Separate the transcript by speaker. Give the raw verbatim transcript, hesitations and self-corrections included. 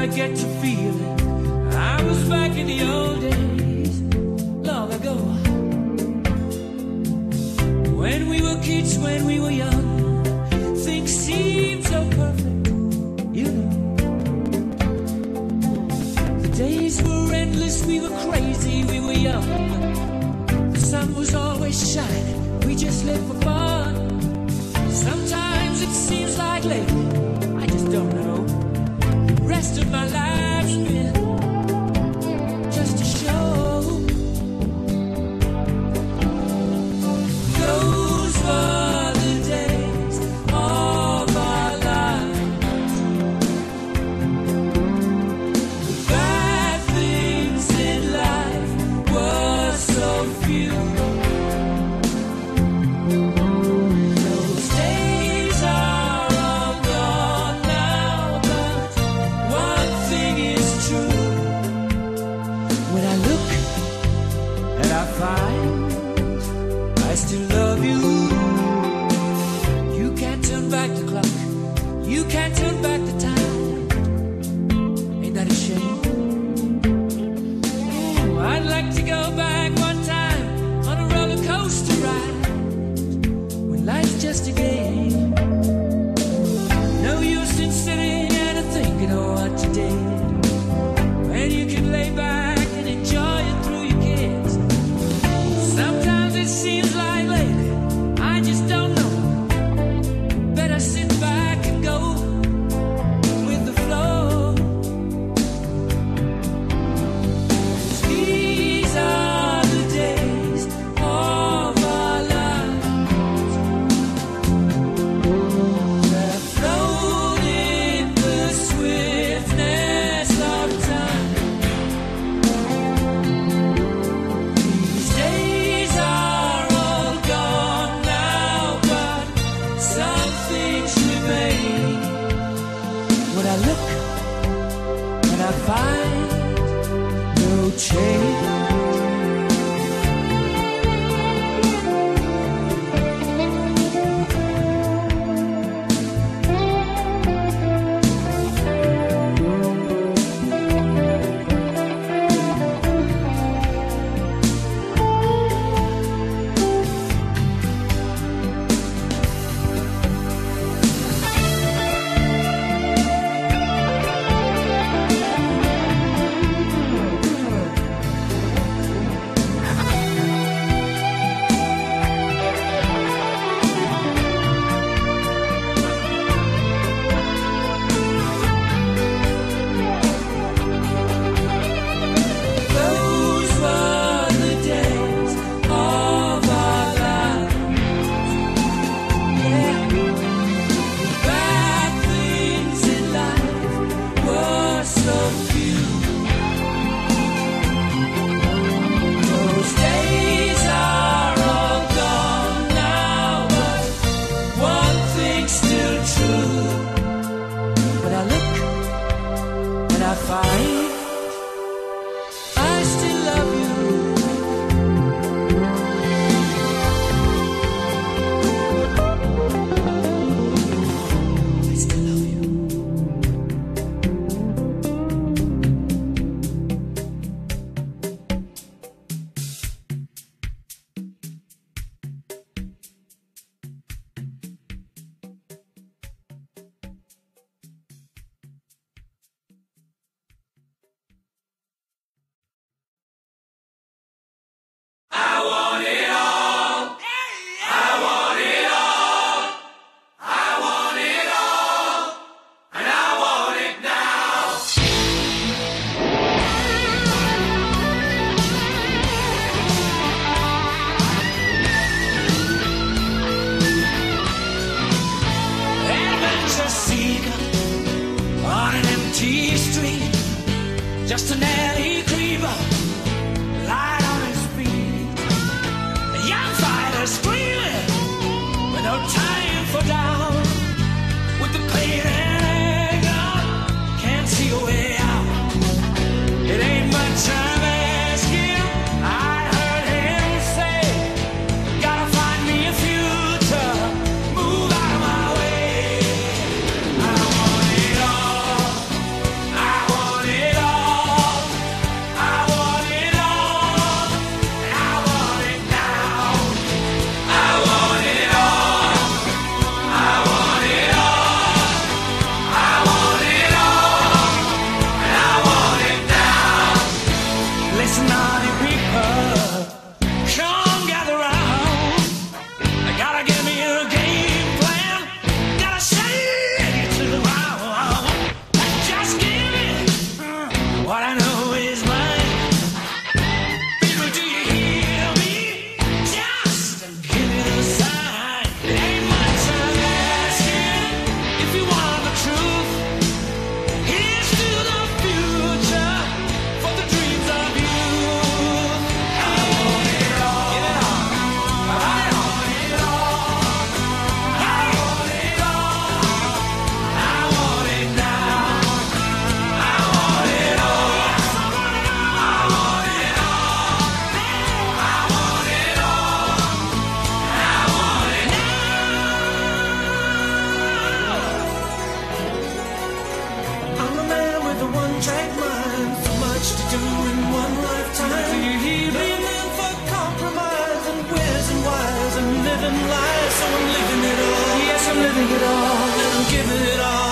Speaker 1: I get to feeling I was back in the old days, long ago. When we were kids, when we were young, things seemed so perfect, you know. The days were endless, we were crazy, we were young. The sun was always shining, we just lived for fun. Sometimes it seems like lately, I just don't know, the rest of my life's been just a show. Those were the days of our lives. The bad things in life were so few. Those days are all gone now, but one thing is true. When I look and I find I still love you, you can't turn back the clock, you can't turn back the time. Ain't that a shame? Ooh, I'd like to go back one time on a roller coaster ride, when life's just a game. No use in sitting and thinking of what you did, when you can lay back and enjoy it through your kids. Sometimes it seems like lately giving it all, I'm giving it all.